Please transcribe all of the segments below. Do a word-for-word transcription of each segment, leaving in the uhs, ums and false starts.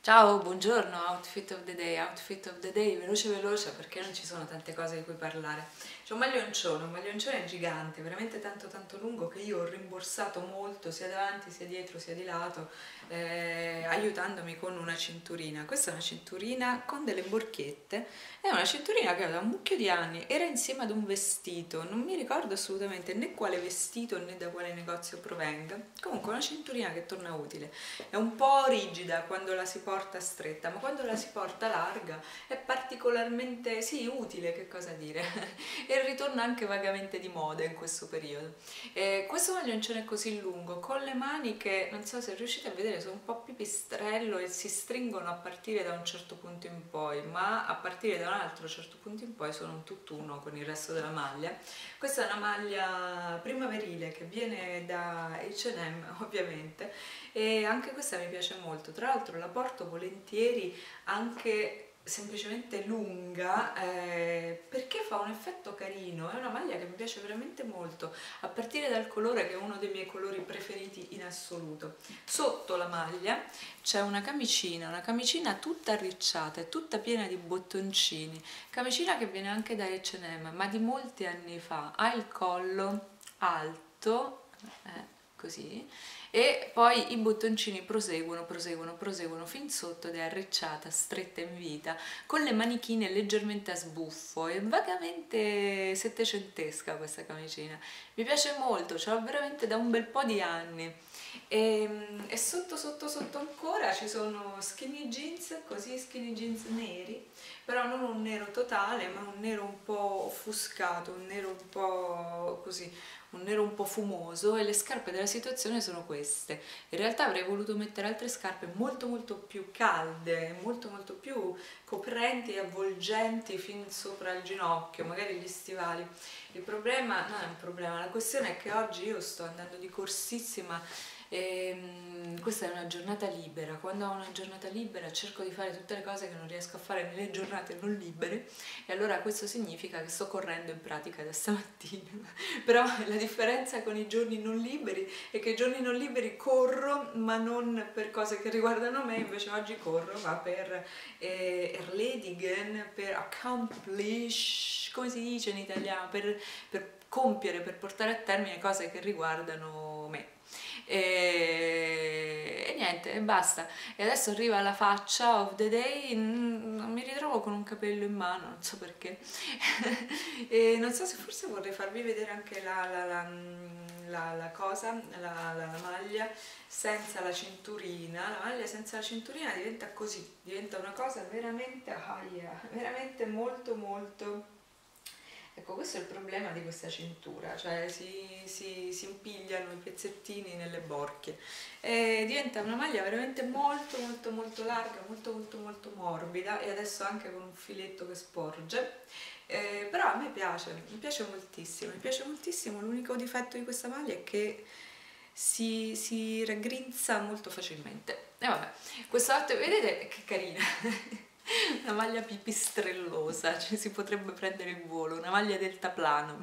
Ciao, buongiorno, outfit of the day, outfit of the day, veloce veloce perché non ci sono tante cose di cui parlare. C'è un maglioncione, un maglioncione gigante, veramente tanto tanto lungo che io ho rimborsato molto sia davanti sia dietro sia di lato, eh, aiutandomi con una cinturina. Questa è una cinturina con delle borchette, è una cinturina che ho da un mucchio di anni, era insieme ad un vestito, non mi ricordo assolutamente né quale vestito né da quale negozio provenga, comunque una cinturina che torna utile. È un po' rigida quando la si porta stretta, ma quando la si porta larga è particolarmente, sì, utile, che cosa dire, e ritorna anche vagamente di moda in questo periodo. E questo maglioncone così lungo, con le maniche, non so se riuscite a vedere, sono un po' pipistrello e si stringono a partire da un certo punto in poi, ma a partire da un altro certo punto in poi sono un tutt'uno con il resto della maglia. Questa è una maglia primaverile che viene da acca e emme ovviamente, e anche questa mi piace molto. Tra l'altro la porto volentieri anche semplicemente lunga, eh, perché fa un effetto carino, è una maglia che mi piace veramente molto, a partire dal colore che è uno dei miei colori preferiti in assoluto. Sotto la maglia c'è una camicina, una camicina tutta arricciata e tutta piena di bottoncini, camicina che viene anche da acca e emme, ma di molti anni fa, ha il collo alto, eh, così, e poi i bottoncini proseguono, proseguono, proseguono fin sotto ed è arricciata, stretta in vita, con le manichine leggermente a sbuffo, è vagamente settecentesca questa camicina, mi piace molto, ce l'ho veramente da un bel po' di anni. E, e sotto sotto sotto ancora ci sono skinny jeans, così skinny jeans neri, però non un nero totale ma un nero un po' offuscato, un nero un po' così, un nero un po' fumoso, e le scarpe della situazione sono queste. In realtà avrei voluto mettere altre scarpe molto molto più calde, molto molto più coprenti e avvolgenti fin sopra il ginocchio, magari gli stivali. Il problema, non è un problema, la questione è che oggi io sto andando di corsissima. E, um, questa è una giornata libera, quando ho una giornata libera cerco di fare tutte le cose che non riesco a fare nelle giornate non libere, e allora questo significa che sto correndo in pratica da stamattina. Però la differenza con i giorni non liberi è che i giorni non liberi corro, ma non per cose che riguardano me, invece oggi corro va per eh, erledigen, per accomplish, come si dice in italiano, per, per compiere, per portare a termine cose che riguardano me. E, e niente, e basta. E adesso arriva la faccia of the day, non mi ritrovo con un capello in mano, non so perché. E non so se forse vorrei farvi vedere anche la, la, la, la, la cosa, la, la, la maglia senza la cinturina. La maglia senza la cinturina diventa così, diventa una cosa veramente, aia, veramente molto molto. Ecco, questo è il problema di questa cintura, cioè si, si, si impigliano i pezzettini nelle borchie e diventa una maglia veramente molto molto molto larga, molto molto molto morbida, e adesso anche con un filetto che sporge, eh, però a me piace, mi piace moltissimo, mi piace moltissimo. L'unico difetto di questa maglia è che si, si raggrinza molto facilmente. E vabbè, questo outfit, vedete che carina! Una maglia pipistrellosa, cioè si potrebbe prendere il volo, una maglia deltaplano.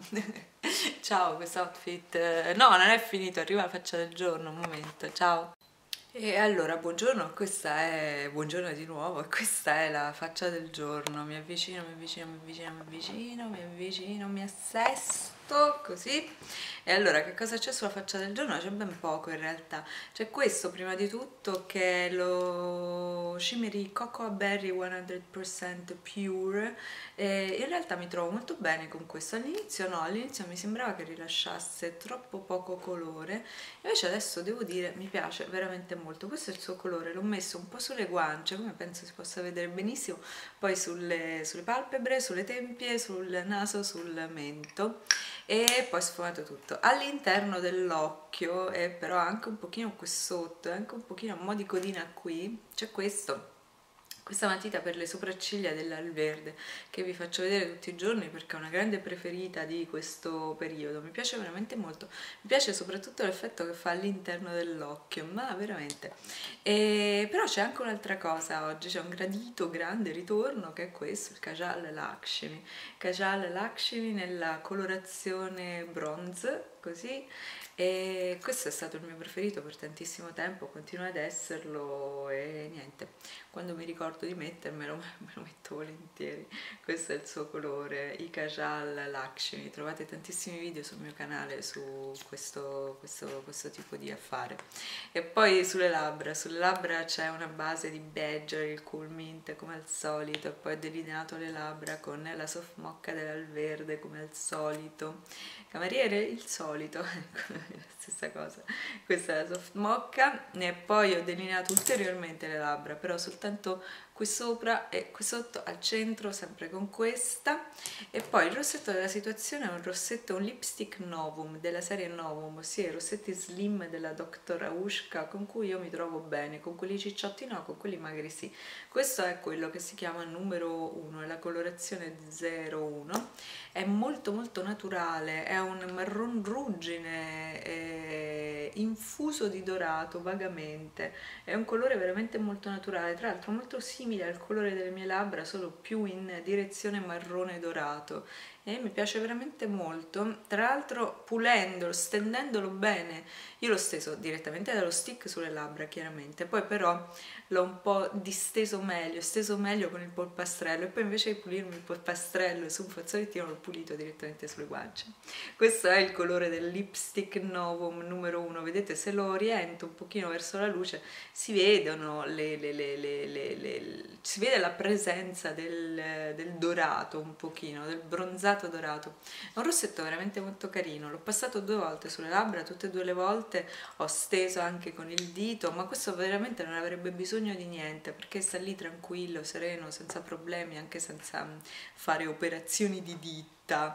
Ciao, questo outfit, no, non è finito, arriva la faccia del giorno, un momento, ciao. E allora, buongiorno, questa è, buongiorno di nuovo, questa è la faccia del giorno. Mi avvicino, mi avvicino, mi avvicino, mi avvicino, mi avvicino, mi assesto, così. E allora, che cosa c'è sulla faccia del giorno? C'è ben poco in realtà. C'è questo prima di tutto, che è lo Shimmery Cocoa Berry cento per cento Pure. E in realtà mi trovo molto bene con questo. All'inizio no, all'inizio mi sembrava che rilasciasse troppo poco colore, invece adesso devo dire mi piace veramente molto. Questo è il suo colore, l'ho messo un po' sulle guance, come penso si possa vedere benissimo, poi sulle, sulle palpebre, sulle tempie, sul naso, sul mento, e poi sfumato tutto all'interno dell'occhio, e però anche un pochino qui sotto, anche un pochino a mo' di codina qui, c'è questo. Questa matita per le sopracciglia dell'Alverde, che vi faccio vedere tutti i giorni perché è una grande preferita di questo periodo, mi piace veramente molto, mi piace soprattutto l'effetto che fa all'interno dell'occhio, ma veramente. E, però c'è anche un'altra cosa oggi, c'è un gradito grande ritorno che è questo, il Kajal Lakshmi, Kajal Lakshmi nella colorazione bronze, così, e questo è stato il mio preferito per tantissimo tempo, continua ad esserlo, e niente, quando mi ricordo di mettermelo me lo metto volentieri. Questo è il suo colore, i Kajal Lakshmi. Trovate tantissimi video sul mio canale su questo, questo, questo tipo di affare. E poi sulle labbra, sulle labbra c'è una base di Badger, il Cool Mint come al solito, e poi ho delineato le labbra con la soft mocca dell'Alverde come al solito. Cameriere, il solito, la stessa cosa. Questa è la soft mocca, e poi ho delineato ulteriormente le labbra, però soltanto qui sopra e qui sotto al centro, sempre con questa. E poi il rossetto della situazione è un rossetto, un lipstick Novum della serie Novum, ossia i rossetti slim della doctor Aushka, con cui io mi trovo bene, con quelli cicciotti no, con quelli magri sì. Questo è quello che si chiama numero uno, è la colorazione zero uno, è molto molto naturale, è un marron ruggine eh, infuso di dorato vagamente, è un colore veramente molto naturale, tra l'altro molto simile al colore delle mie labbra, solo più in direzione marrone dorato, e mi piace veramente molto. Tra l'altro pulendolo, stendendolo bene, io l'ho steso direttamente dallo stick sulle labbra chiaramente, poi però l'ho un po' disteso meglio, steso meglio con il polpastrello, e poi invece di pulirmi il polpastrello su un fazzolettino l'ho pulito direttamente sulle guance. Questo è il colore del lipstick Novum numero uno, vedete, se lo oriento un pochino verso la luce si vedono le, le, le, le, le, le si vede la presenza del, del dorato un pochino, del bronzato dorato. È un rossetto veramente molto carino, l'ho passato due volte sulle labbra, tutte e due le volte ho steso anche con il dito, ma questo veramente non avrebbe bisogno di niente, perché sta lì tranquillo, sereno, senza problemi, anche senza fare operazioni di dita.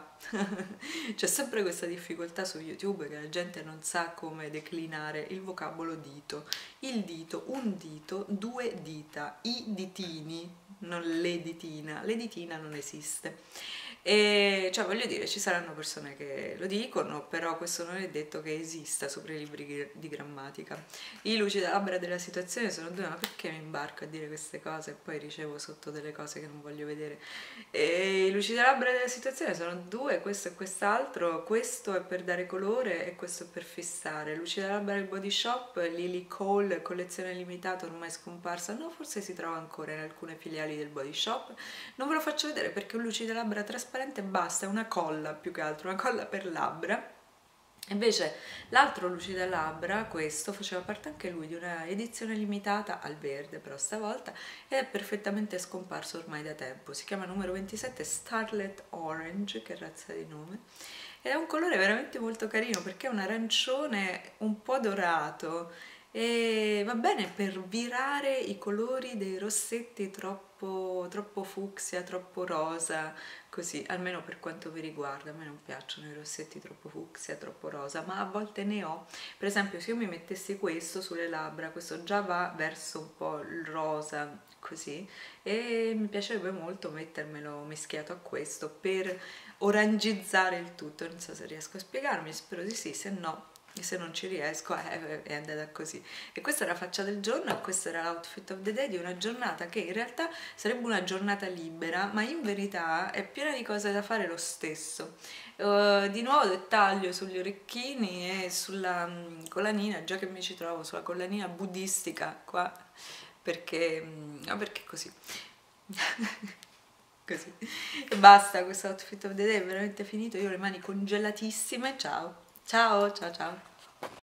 C'è sempre questa difficoltà su YouTube che la gente non sa come declinare il vocabolo dito. Il dito, un dito, due dita, i ditini, non le ditina, le ditina non esiste. E cioè, voglio dire, ci saranno persone che lo dicono, però questo non è detto che esista sopra i libri di grammatica. I lucidalabbra della situazione sono due, ma perché mi imbarco a dire queste cose e poi ricevo sotto delle cose che non voglio vedere? E i lucidalabbra della situazione sono due, questo e quest'altro. Questo è per dare colore e questo è per fissare. Lucidalabbra del Body Shop, Lily Cole, collezione limitata, ormai scomparsa, no, forse si trova ancora in alcune filiali del Body Shop. Non ve lo faccio vedere perché è un lucidalabbra trasparente, basta, è una colla più che altro, una colla per labbra. Invece l'altro lucidalabbra, questo, faceva parte anche lui di una edizione limitata al verde, però stavolta è perfettamente scomparso ormai da tempo. Si chiama numero ventisette Starlet Orange, che razza di nome, ed è un colore veramente molto carino perché è un arancione un po' dorato e va bene per virare i colori dei rossetti troppo, troppo fucsia, troppo rosa, così, almeno per quanto vi riguarda. A me non piacciono i rossetti troppo fucsia, troppo rosa, ma a volte ne ho. Per esempio, se io mi mettessi questo sulle labbra, questo già va verso un po' il rosa, così, e mi piacerebbe molto mettermelo mischiato a questo per orangizzare il tutto. Non so se riesco a spiegarmi, spero di sì, se no, e se non ci riesco eh, è andata così. E questa è la faccia del giorno, e questo era l'outfit of the day di una giornata che in realtà sarebbe una giornata libera, ma in verità è piena di cose da fare lo stesso. Uh, di nuovo dettaglio sugli orecchini e sulla um, collanina, già che mi ci trovo sulla collanina buddistica qua, perché, um, no, perché così. Così. E basta, questo outfit of the day è veramente finito, io ho le mani congelatissime, ciao, ciao, ciao, ciao.